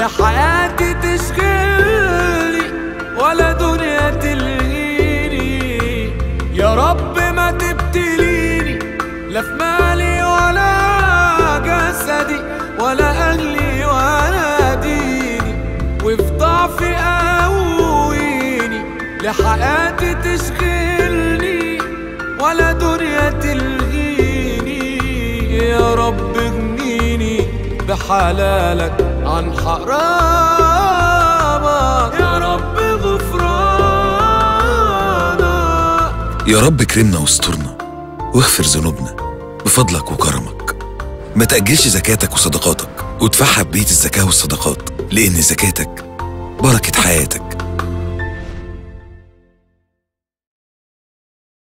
لحياتي تشغلني ولا دنيا تلهيني. يا رب ما تبتليني لا في مالي ولا جسدي ولا أهلي ولا ديني، وفي ضعفي قويني لحياتي تشغلني ولا دنيا تلهيني. يا رب اغنيني بحلالك عن حرامك، يا رب غفرانك. يا رب اكرمنا واسترنا واغفر ذنوبنا بفضلك وكرمك. ما تأجلش زكاتك وصدقاتك وادفعها ببيت الزكاة والصدقات، لأن زكاتك بركة حياتك.